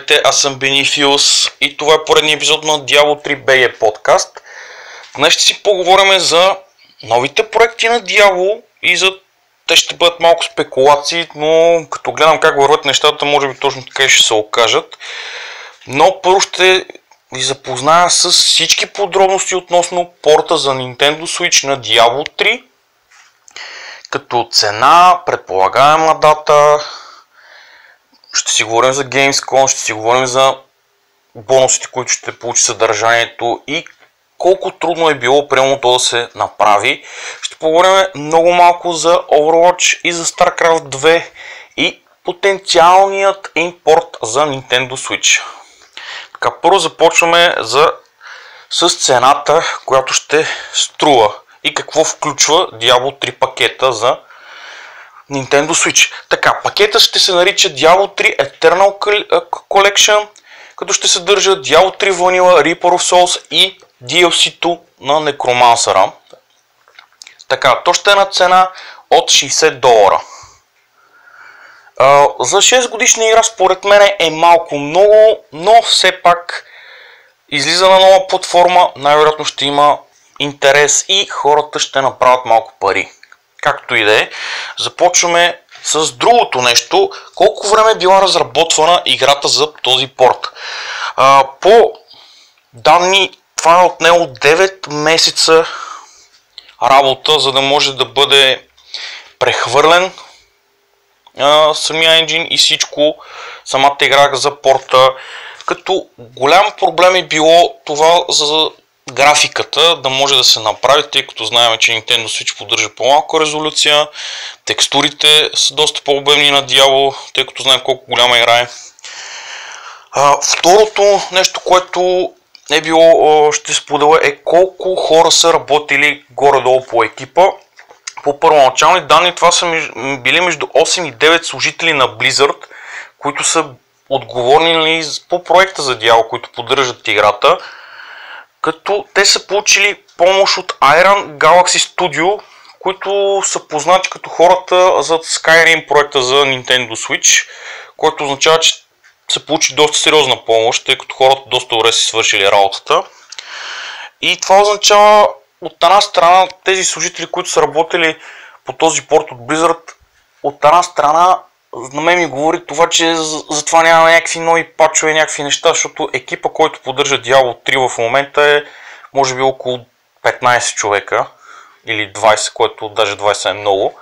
Здравейте, аз съм Benifios и това е поредният епизод на Diablo III Bulgaria подкаст. Днес ще си поговорим за новите проекти на Diablo и за те ще бъдат малко спекулации, но като гледам как върват нещата, може би точно така и ще се окажат. Но първо ще ви запозная с всички подробности относно порта за Nintendo Switch на Diablo 3, като цена, предполагаема дата. Ще си говорим за Gamescom, ще си говорим за бонусите, които ще получи съдържанието и колко трудно е било прямо то да се направи. Ще поговорим много малко за Overwatch и за StarCraft 2 и потенциалният импорт за Nintendo Switch. Така, първо започваме с цената, която ще струва и какво включва Diablo 3 пакета за Nintendo Switch. Така, пакетът ще се нарича Diablo 3 Eternal Collection, като ще съдържа Diablo 3 Vanilla, Reaper of Souls и DLC-то на Necromancer. Така, то ще е на цена от $60. За 6 годишна игра според мен е малко много, но все пак излиза на нова платформа, най-вероятно ще има интерес и хората ще направят малко пари. Както и да е, започваме с другото нещо. Колко време е била разработвана играта за този порт? По данни, това е отнело 9 месеца работа, за да може да бъде прехвърлен самия енджин и всичко, самата игра за порта. Като голям проблем е било това за графиката да може да се направи, тъй като знаем, че Nintendo Switch поддържа по-малка резолюция, текстурите са доста по-обемни на Diablo, тъй като знаем колко голяма игра е. Второто нещо, което е било, ще споделя, е колко хора са работили горе-долу по екипа. По първоначални данни това са били между 8 и 9 служители на Blizzard, които са отговорни по проекта за Diablo, които поддържат играта. Като те са получили помощ от Iron Galaxy Studio, които са познати като хората зад Skyrim проекта за Nintendo Switch, което означава, че се получи доста сериозна помощ, тъй като хората доста добре си свършили работата. И това означава от една страна тези служители, които са работили по този порт от Blizzard, от една страна на мен ми говори това, че за това няма някакви нови пачове, някакви неща, защото екипа, който поддържа Diablo 3 в момента е може би около 15 човека или 20, което даже 20 е много.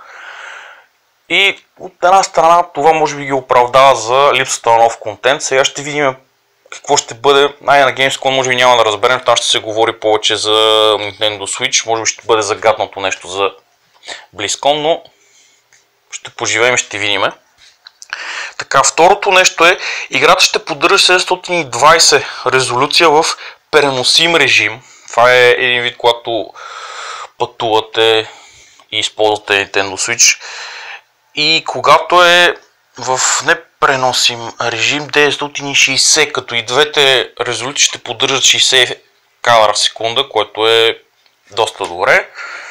И от една страна това може би ги оправдава за липсата на нов контент. Сега ще видим какво ще бъде. На Gamescom може би няма да разберем, там ще се говори повече за Nintendo Switch, може би ще бъде загаднато нещо за BlizzCon, но ще поживеем и ще видим. Така, второто нещо е, играта ще поддържа 720 резолюция в преносим режим. Това е един вид, когато пътувате и използвате Nintendo Switch. И когато е в непреносим режим 960, като и двете резолюции ще поддържат 60 кадра в секунда, което е доста добре.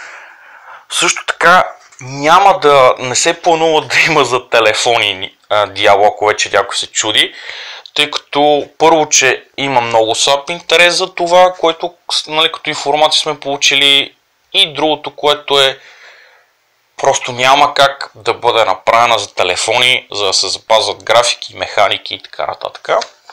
Също така не се планува да има за телефони Diablo, ако вече някой се чуди, тъй като първо, че има много слаб интерес за това, което като информация сме получили, и другото, което е просто няма как да бъде направена за телефони, за да се запазват графики, механики и така нататък.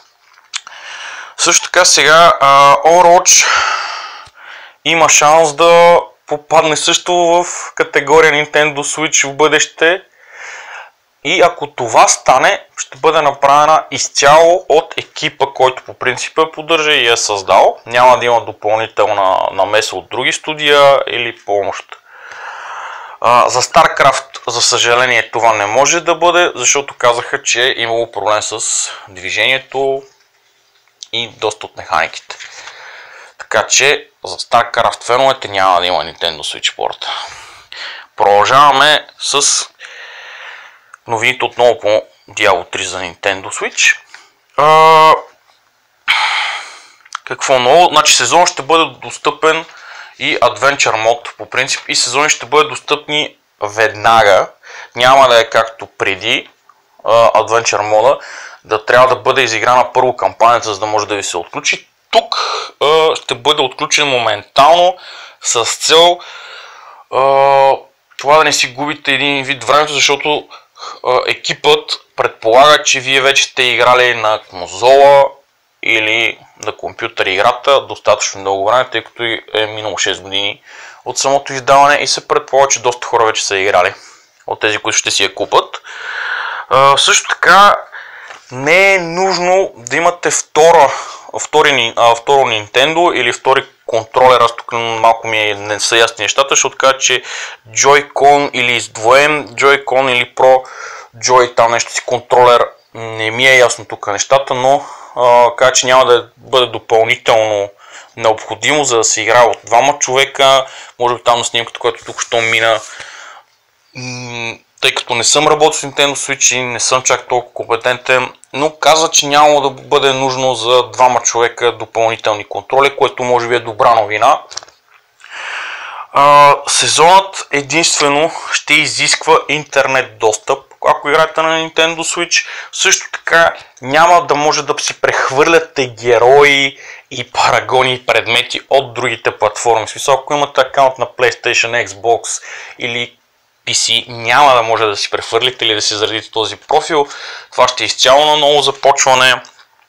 Също така сега Overwatch има шанс да попадне също в категория Nintendo Switch в бъдеще. И ако това стане, ще бъде направена изцяло от екипа, който по принцип я поддържа и я е създал. Няма да има допълнителна намеса от други студия или помощ. За StarCraft, за съжаление, това не може да бъде, защото казаха, че е имало проблем с движението и доста от механиките. Така че за StarCraft феновете няма да има Nintendo Switch порта. Продължаваме с новините отново по Diablo 3 за Nintendo Switch. Какво ново? Значи сезон ще бъде достъпен и Adventure мод по принцип и сезони ще бъдат достъпни веднага. Няма да е както преди, Adventure мода, да трябва да бъде изиграна първо кампанията, за да може да ви се отключи. Тук ще бъде отключен моментално с цел това да не си губите един вид времето, защото екипът предполага, че вие вече сте играли на конзола или на компютър играта достатъчно много време, тъй като е минало 6 години от самото издаване и се предполага, че доста хора вече са играли от тези, които ще си я купат. Също така не е нужно да имате второ Nintendo или втори контролер. Аз тук малко не са ясни нещата, защото кажа, че Joy-Con или издвоен Joy-Con или Pro Joy, там нещо си контролер, не ми е ясно тук нещата, но кажа, че няма да бъде допълнително необходимо, за да се играе от двама човека. Може би там на снимката, която тук що мина, тъй като не съм работил с Nintendo Switch и не съм чак толкова компетентен, но каза, че няма да бъде нужно за двама човека допълнителни контроли, което може би е добра новина. Сезонът единствено ще изисква интернет достъп, ако играете на Nintendo Switch. Също така няма да може да си прехвърляте герои и парагони и предмети от другите платформи. В смисъл, ако имате акаунт на PlayStation, Xbox или PC, няма да може да си прехвърлите или да си заредите този профил. Това ще е изцяло на ново започване.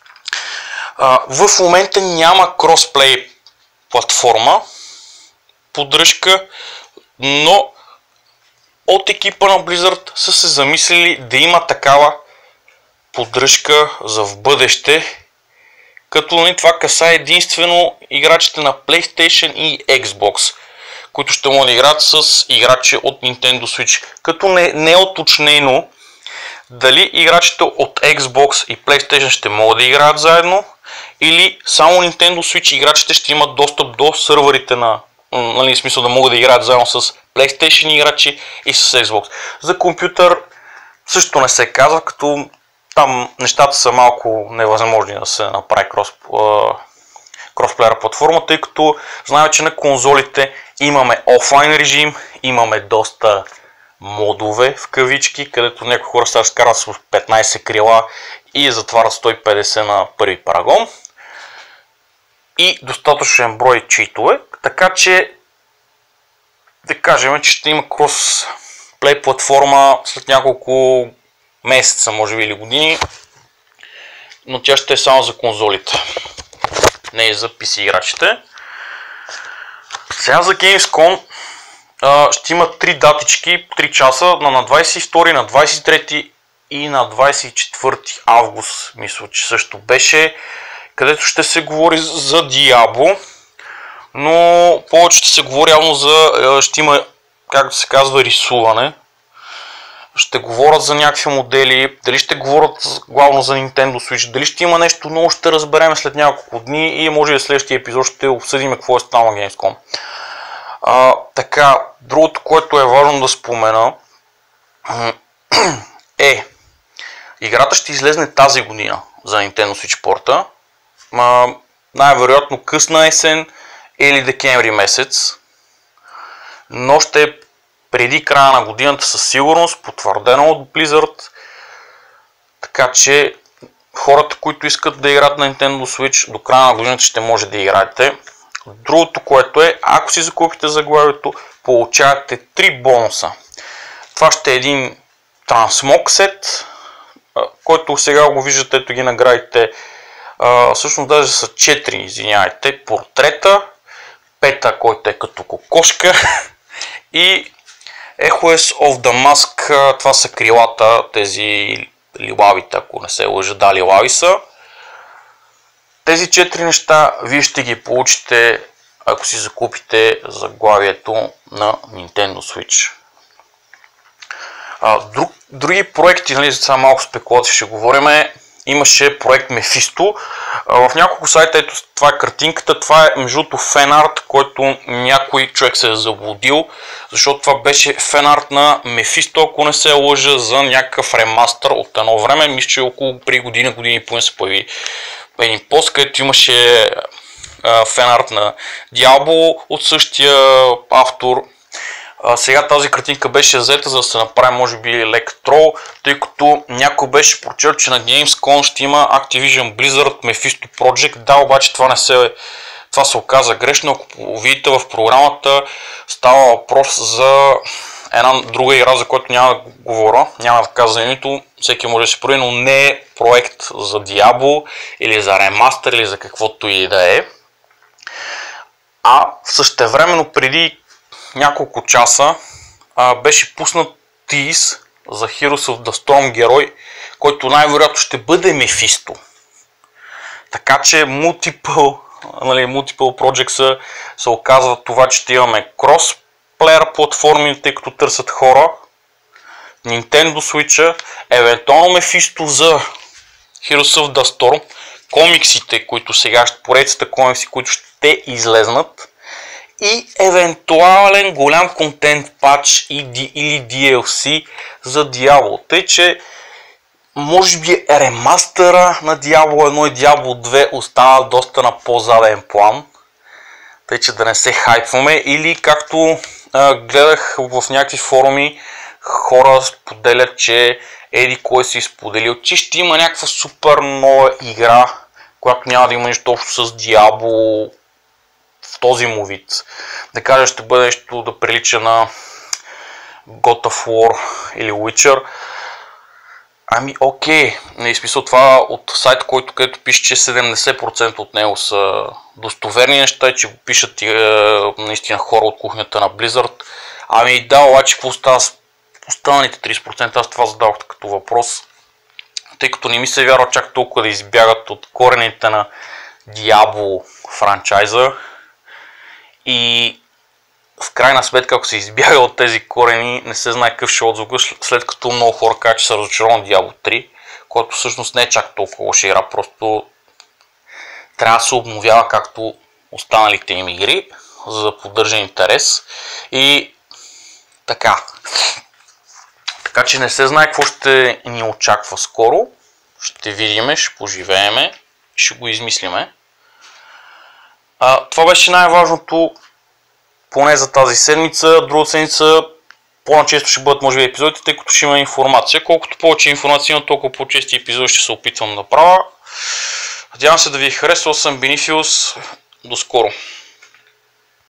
В момента няма кросплей платформа, поддръжка, но от екипа на Blizzard са се замислили да има такава поддръжка за в бъдеще, като това касае единствено играчите на PlayStation и Xbox, които ще могат да играят с играчи от Nintendo Switch, като не е уточнено дали играчите от Xbox и PlayStation ще могат да играят заедно, или само Nintendo Switch играчите ще имат достъп до сървърите на, в смисъл да могат да играят заедно с PlayStation играчи и с Xbox. За компютър също не се казва, като там нещата са малко невъзможни да се направи кросплеер платформа, тъй като знаем, че на конзолите имаме офлайн режим, имаме доста модове в кавички, където някои хора се разкарват с 15 крила и затварят 150 на първи парагон и достатъчен брой читове, така че да кажем, че ще има кросплей платформа след няколко месеца, може би, или години, но тя ще е само за конзолите, не и за PC играчите. Сега за Gamescom ще има 3 датички, 3 часа, на 22, на 23 и на 24 август, мисля, че също беше, където ще се говори за Diablo, но повече ще се говори явно ще има, както се казва, рисуване. Ще говорят за някакви модели, дали ще говорят главно за Nintendo Switch, дали ще има нещо ново, ще разберем след няколко дни и може би в следващия епизод ще обсъдим какво е станало на Gamescom. Така, другото, което е важно да спомена е, играта ще излезне тази година за Nintendo Switch порта, най-вероятно късна есен или декември месец, но ще е преди края на годината със сигурност, потвърдено от Blizzard, така че хората, които искат да играят на Nintendo Switch, до края на годината ще може да играете. Другото, което е, ако си закупите заглавието, получавате 3 бонуса. Това ще е един трансмог сет, който сега го виждате, ето ги наградите. Всъщност даже са 4, извинявайте, портрета, пета, който е като кокошка и Echoes of the Mask, това са крилата, тези лилавите, ако не се лъжа, да, лилави са. Тези 4 неща вие ще ги получите, ако си закупите заглавието на Nintendo Switch. Други проекти, нали, за малко спекулации ще говорим. Имаше проект Mephisto. В няколко сайта, ето това е картинката, това е между другото фенарт, който някой човек се е заблудил, защото това беше фенарт на Mephisto, ако не се лъжа, за някакъв ремастър от едно време. Мисля, че около при година и половина се появи един пост, където имаше фенарт на Diablo от същия автор. Сега тази картинка беше взета, за да се направи може би лек трол, тъй като някой беше прочел, че на Gamescom ще има Activision Blizzard Mephisto Project. Да, обаче това се оказа грешно. Ако видите в програмата, става въпрос за една друга игра, за която няма да говоря, няма да казвам името, всеки може да се провери, но не е проект за Diablo или за ремастър или за каквото и да е. А същевременно преди няколко часа беше пуснат тиз за Heroes of the Storm герой, който най-вероятно ще бъде Mephisto. Така че multiple projects се оказва това, че ще имаме cross-player платформи, тъй като търсят хора, Nintendo Switch, евентуално Mephisto за Heroes of the Storm, комиксите, които сега, поредицата комикси, които ще излезнат, и евентуален голям контент патч или DLC за Diablo. Тъй, че може би ремастъра на Diablo 1 и Diablo 2 остава доста на по-заден план. Тъй, че да не се хайпваме. Или както гледах в някакви форуми, хора споделят, че еди кой си споделил, че ще има някаква супер нова игра, която няма да има нищо общо с Diablo в този му вид. Да кажа, ще бъде нещо да прилича на God of War или Witcher. Ами окей, не изписал това от сайт, където пише, че 70% от него са достоверни неща и че го пишат наистина хора от кухнята на Blizzard. Ами да, обаче какво става с останалите 30%? Аз това задавах като въпрос, тъй като не ми се вярва чак толкова да избягат от корените на Diablo франчайза. И в крайна сметка, ако се избяга от тези корени, не се знае какъв ще отзвука, след като много хора казват, че са разочаровани Diablo 3, който всъщност не е чак толкова лоша игра, просто трябва да се обновява както останалите им игри, за да поддържа интерес. И така. Така че не се знае какво ще ни очаква скоро. Ще видиме, ще поживееме, ще го измислиме. Това беше най-важното, поне за тази седмица. Друга седмица по-начесто ще бъдат може би епизодите, тъй като ще има информация. Колкото повече информация има, толкова по-чести епизоди ще се опитвам да правя. Надявам се да ви е харесал. Съм Benifios. До скоро!